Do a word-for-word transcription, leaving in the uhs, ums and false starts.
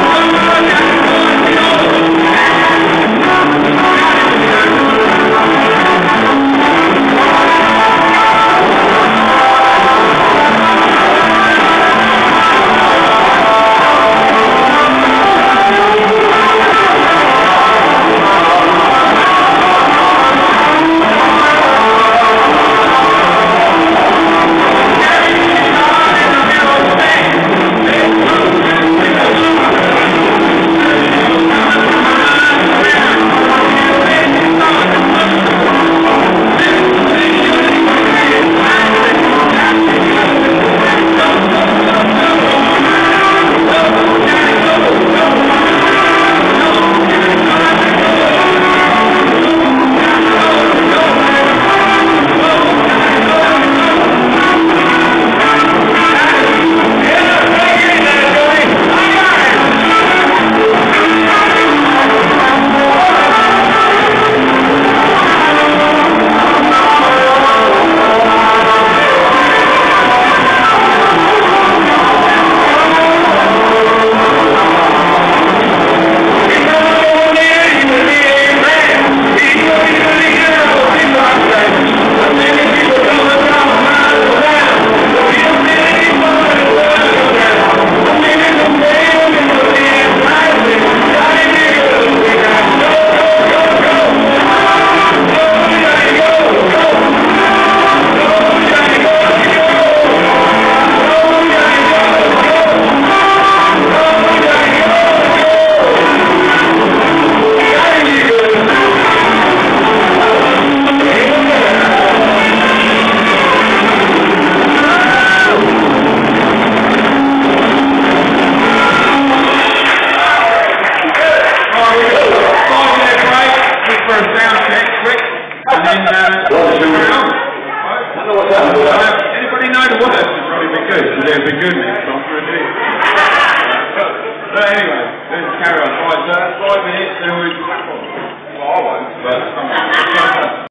Anybody know the words? It'd probably be good, because it'd be good next time for a new. But anyway, let's carry on. Right, so that's five minutes, then we... Well, I won't, but come on.